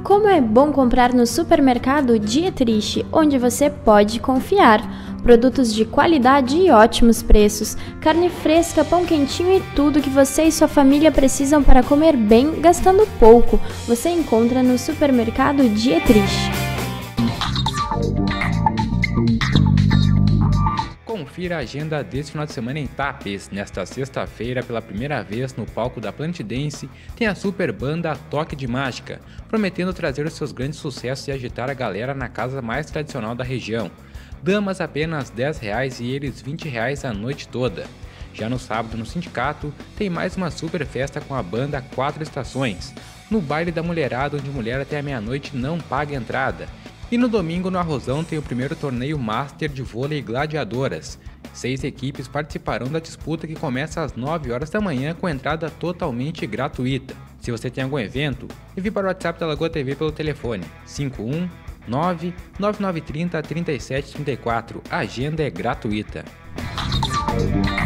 Como é bom comprar no supermercado Dietrich, onde você pode confiar. Produtos de qualidade e ótimos preços, carne fresca, pão quentinho e tudo que você e sua família precisam para comer bem, gastando pouco. Você encontra no supermercado Dietrich. Confira a agenda deste final de semana em Tapes. Nesta sexta-feira, pela primeira vez no palco da Plant Dance, tem a super banda Toque de Mágica, prometendo trazer os seus grandes sucessos e agitar a galera na casa mais tradicional da região. Damas apenas R$10 e eles R$20 a noite toda. Já no sábado, no Sindicato, tem mais uma super festa com a banda Quatro Estações. No baile da mulherada, onde mulher até a meia-noite não paga entrada. E no domingo, no Arrozão, tem o primeiro torneio Master de Vôlei Gladiadoras. 6 equipes participarão da disputa que começa às 9 horas da manhã com entrada totalmente gratuita. Se você tem algum evento, envie para o WhatsApp da Lagoa TV pelo telefone 519-9930-3734. A agenda é gratuita.